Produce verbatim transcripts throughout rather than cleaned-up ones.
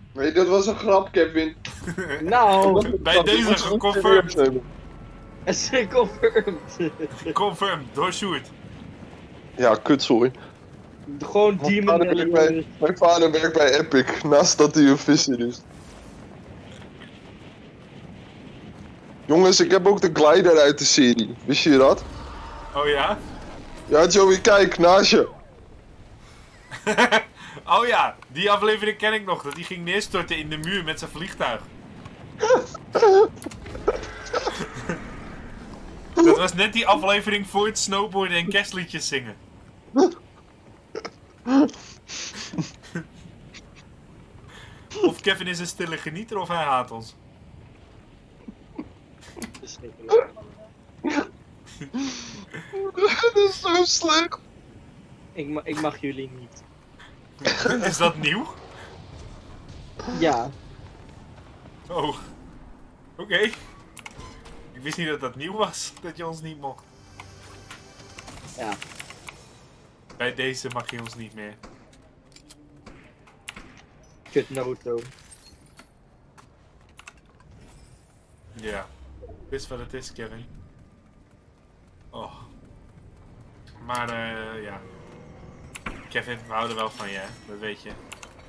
Nee, dat was een grap, Kevin. Nou, Bij deze geconfirmed. het is confirmed. Confirmed, door Sjoerd. Ja, kut, sorry. Gewoon Mijn Demon vader, werkt bij, mijn vader werkt bij Epic, naast dat hij een visser is. Jongens, ik heb ook de glider uit de serie. Wist je dat? Oh ja? Ja, Joey, kijk, naast je. Oh ja, die aflevering ken ik nog. Dat die ging neerstorten in de muur met zijn vliegtuig. Dat was net die aflevering voor het snowboarden en kerstliedjes zingen. Of Kevin is een stille genieter of hij haat ons. Dat is zo slecht. Ik, ma ik mag jullie niet. Is dat nieuw? Ja. Oh. Oké. Okay. Ik wist niet dat dat nieuw was, dat je ons niet mocht. Ja. Bij deze mag je ons niet meer. Kut Naruto. Ja. Wist wat het is, Kevin. Oh. Maar eh, ja. Kevin, we houden wel van je, hè? Dat weet je.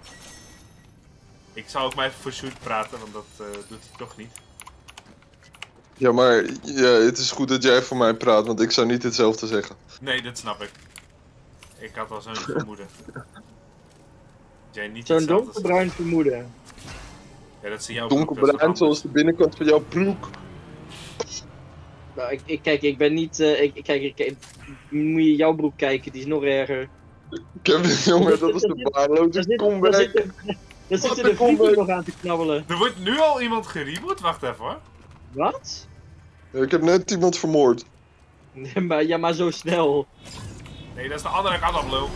Ik zou ook maar even voor Sjoerd praten, want dat uh, doet hij toch niet. Ja, maar ja, het is goed dat jij voor mij praat, want ik zou niet hetzelfde zeggen. Nee, dat snap ik. Ik had al zo'n vermoeden. Jij niet Zo'n hetzelfde donkerbruin vermoeden. Ja, dat zie jij ook. Donkerbruin zoals de binnenkant van jouw broek. Nou, ik, ik, kijk, ik ben niet... Uh, ik, kijk, ik, ik, moet je jouw broek kijken, die is nog erger. Kevin, jongen, dat is de baarloze comeback. Daar zitten de vrienden nog aan te knabbelen. Er wordt nu al iemand gereboot? Wacht even hoor. Wat? Ja, ik heb net iemand vermoord. Ja, maar, ja, maar zo snel. Nee, dat is de andere kant op, lul.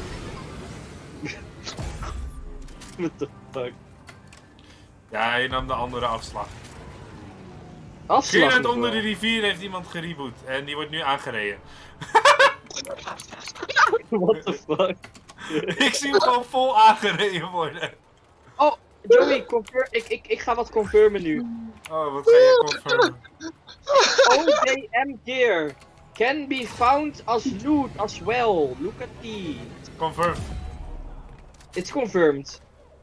What the fuck? Ja, hij nam de andere afslag. Afslag? Gerard onder de rivier heeft iemand gereboot en die wordt nu aangereden. What the fuck? Ik zie hem gewoon vol aangereden worden. Oh, Joey, confirm, ik, ik, ik ga wat confirmen nu. Oh, wat ga je confirmen? O D M gear can be found as loot as well. Look at these. Confirmed. It's confirmed.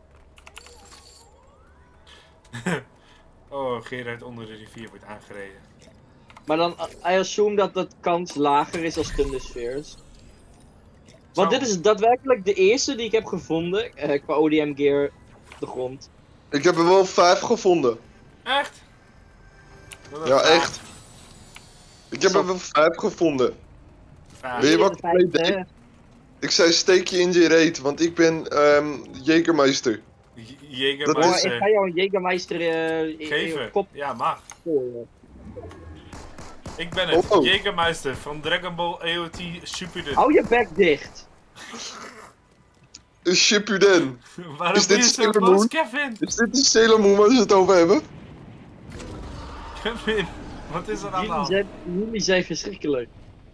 Oh, Gerard onder de rivier wordt aangereden. Maar dan, I assume dat dat kans lager is als Thunder Spheres. Want dit is daadwerkelijk de eerste die ik heb gevonden uh, qua O D M gear op de grond. Ik heb er wel vijf gevonden. Echt? Ja, echt. Ik heb er wel vijf gevonden. Ja. Weet je wat ik mee deed? Ik zei steek je in je reet, want ik ben um, Jägermeister. Jägermeister. Oh, ik ga jou een Jägermeister uh, geven. Kop. Ja, mag. Oh, ik ben het, oh. Jägermeister van Dragon Ball E O T Shippuden. Hou je bek dicht. Shippuden. Waarom is dit ben je zo Sailor boos, Moon? Kevin? Is dit die Sailor Moon waar ze het over hebben? Kevin, wat is er aan de Jullie hand? zijn, jullie zijn verschrikkelijk.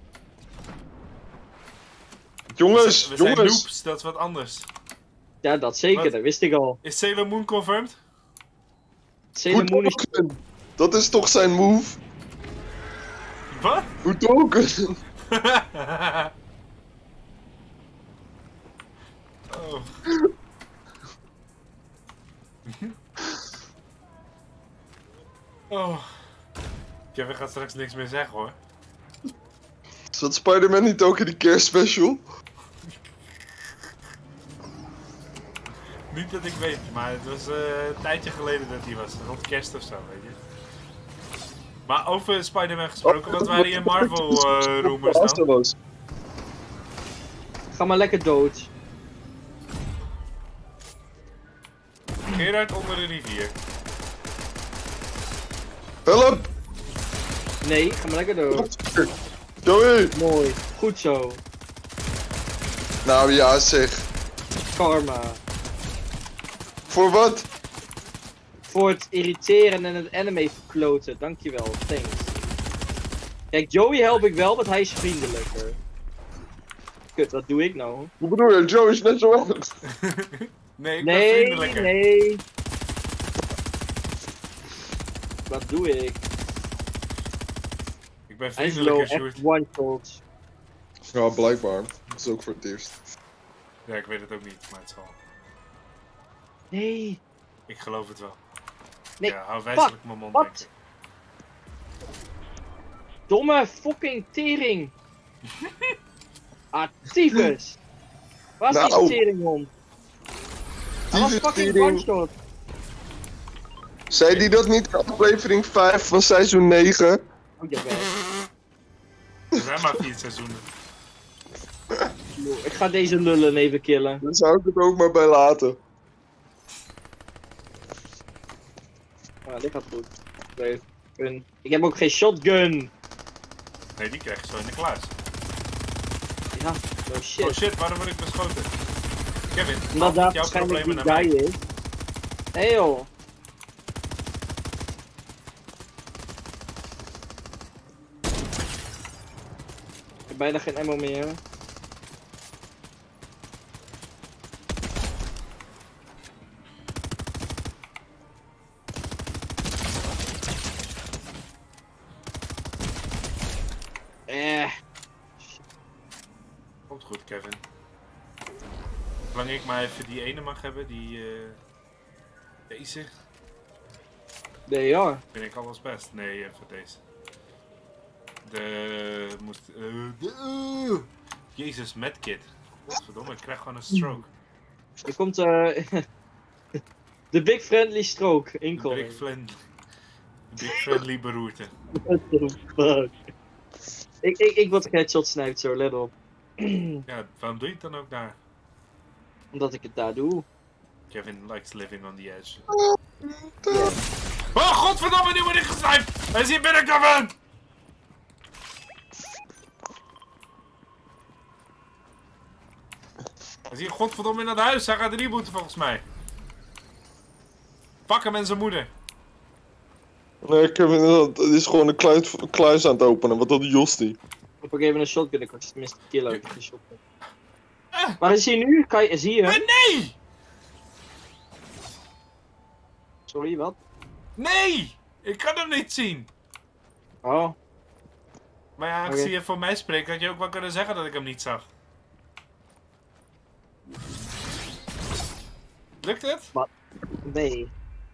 Jongens, we jongens. zijn noobs, dat is wat anders. Ja, dat zeker, Wat? dat wist ik al. Is Sailor Moon confirmed? Sailor Moon is... Hoedoken. Dat is toch zijn move? Wat? Hoedoken. Oh. Oh. Kevin gaat straks niks meer zeggen hoor. Zat Spider-Man niet ook in die kerstspecial? Niet dat ik weet, maar het was uh, een tijdje geleden dat hij was. Rond kerst of zo, weet je. Maar over Spider-Man gesproken, wat waren je Marvel uh, rumors dan? Ga maar lekker dood. Gerard onder de rivier. Help! Nee, ga maar lekker dood. Joey! Mooi, goed zo. Nou ja, zeg. Karma. Voor wat? Voor het irriteren en het anime verkloten, dankjewel, thanks. Kijk, Joey help ik wel, want hij is vriendelijker. Kut, wat doe ik nou? Hoe bedoel je? Joey is net zo erg. Nee, ik ben Nee, vriendelijker. nee. Wat doe ik? Ik ben Hij is vriendelijk, low, hè, Sjoerd. echt one shot. Ja, blijkbaar. Dat is ook voor het eerst. Ja, ik weet het ook niet, maar het zal. Nee. Ik geloof het wel. Nee, Ja, hou wijselijk mijn mond, denk Wat? ik. Domme fucking tering. Ah, tyfus. Waar is die Nou. teringhond? Hij was Tyfus, fucking tering. one shot. Zei die dat niet in aflevering vijf van seizoen negen? Oh, jawel. Er zijn maar vier seizoenen. Ik ga deze lullen even killen. Dan zou ik het ook maar bij laten. Ah, dit gaat goed. Leuk. Gun. Ik heb ook geen shotgun. Nee, die krijg je zo in de kluis. Ja, no shit. Oh shit, waarom word ik beschoten? Kevin, Omdat haal daar niet jouw waarschijnlijk problemen die naar mij. guy is. Hé hey, joh. Ik heb bijna geen ammo meer. Eh. Komt goed, Kevin. Zolang ik maar even die ene mag hebben, die... eh deze, Nee ja. vind ik alles best. Nee, even deze. De... moest... eh, de, uh, Jezus, medkit. Godverdomme, ik krijg gewoon een stroke. Er komt eh. De Big Friendly Stroke Een incoming. big, friend, big friendly beroerte. What the fuck? Ik, ik, ik word geheadshot sniped zo, let op. Ja, waarom doe je het dan ook daar? Omdat ik het daar doe. Kevin likes living on the edge. Ja. Oh, godverdomme, nu word ik gesniped! Hij is hier binnen, Kevin! Hij is hier godverdomme in het huis, hij gaat rebooten volgens mij. Pak hem en zijn moeder. Nee, Kevin dat is gewoon een kluis, kluis aan het openen. Wat dat Jos die? Ik pak even een shotgun, ik kan tenminste killen uit die shotgun. Waar is hij nu? Kan je, zie je hem? Eh, nee! Sorry, wat? Nee! Ik kan hem niet zien. Oh. Maar ja, Oké. ik zie je voor mij spreken, had je ook wel kunnen zeggen dat ik hem niet zag. Lukt het? Nee.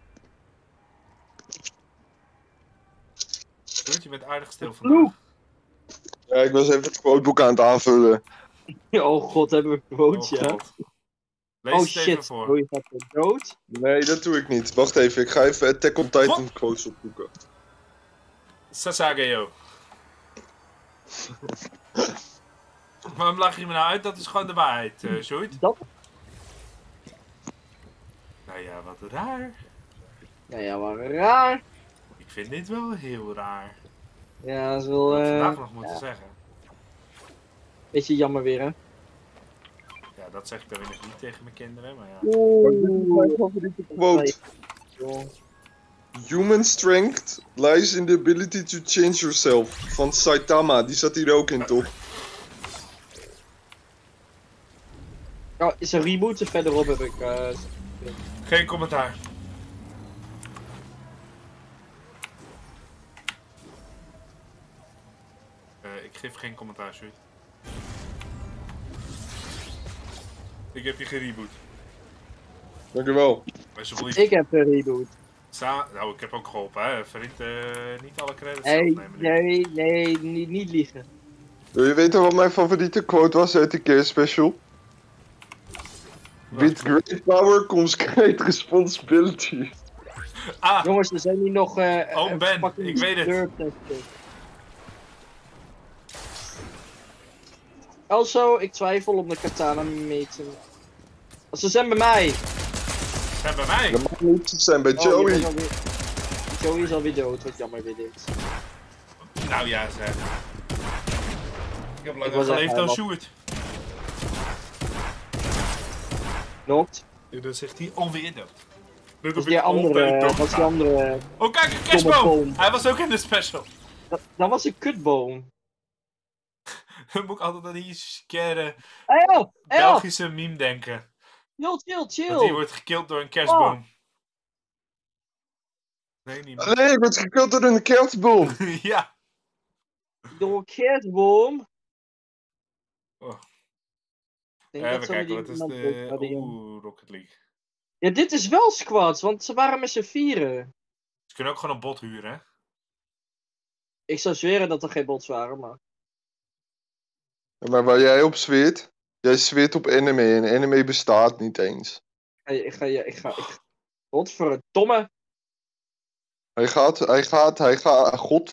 Goed, je bent aardig stil vandaag. Ja, ik was even het quoteboek aan het aanvullen. Oh god, hebben we een quote, Oh, ja? God. Lees Oh het even shit, voor. oh je gaat weer dood? Nee, dat doe ik niet. Wacht even, ik ga even Attack on Titan Wat? quotes opzoeken. Sasageo. Waarom lach je me nou uit? Dat is gewoon de waarheid, uh, Sjoerd. Dat? Nou ja, wat raar. Nou ja, maar raar. Ik vind dit wel heel raar. Ja, dat is Ik wel had het eh vandaag nog moeten ja. zeggen. beetje jammer weer, hè? Ja, dat zeg ik dan weer nog niet tegen mijn kinderen, maar ja. Maar dit is mijn Oeh. favoriete quote. Human strength lies in the ability to change yourself. Van Saitama, die zat hier ook in, toch? Oh, is een reboot er verderop heb ik. Uh, Geen commentaar. Uh, ik geef geen commentaar, Sjoerd. Ik heb je gereboot. Dankjewel. Alsjeblieft. ik heb een reboot. Sa nou, ik heb ook geholpen, hè. Vriend, uh, niet alle credits Nee, zelf nemen nu. nee, nee, niet, niet liegen. Wil je weten wat mijn favoriete quote was uit de kerstspecial? With great power comes great responsibility. Ah, Jongens, er zijn hier nog eh Oh, eh, Ben, fucking ik weet het. deurtesten. Also, ik twijfel om de katana mee te... Oh, ze zijn bij mij! zijn bij mij. Dat mag niet zo zijn bij Oh, je Joey. bent alweer- Joey is alweer dood, wat jammer weer dit. Nou ja, zeg. Ik heb Ik langer was geleefd echt dan helemaal- Sjoerd. Nokt. En dan zegt hij alweer dood. Dat is die andere, dat is die andere... Oh kijk, een Domme kerstboom! boom. Hij was ook in de special. Dat, dat was een kutboom. Dan moet ik altijd aan die scare Hey yo, hey yo, Belgische meme denken. chill, chill, Dat die chill. wordt gekild door een kerstboom. Nee, niet meer. Nee, ik word gekild door een kerstboom. Ja. Door een kerstboom. Oh. Ik denk Even dat ze kijken, met wat is iemand de... hadden, joh. Oeh, Rocket League. Ja, dit is wel squads, want ze waren met z'n vieren. Ze kunnen ook gewoon een bot huren, hè? Ik zou zweren dat er geen bots waren, maar... Ja, maar waar jij op zweert, jij zweert op anime en anime bestaat niet eens. Ik ga je, ik ga, ik ga... Godverdomme. Hij gaat, hij gaat, hij gaat, god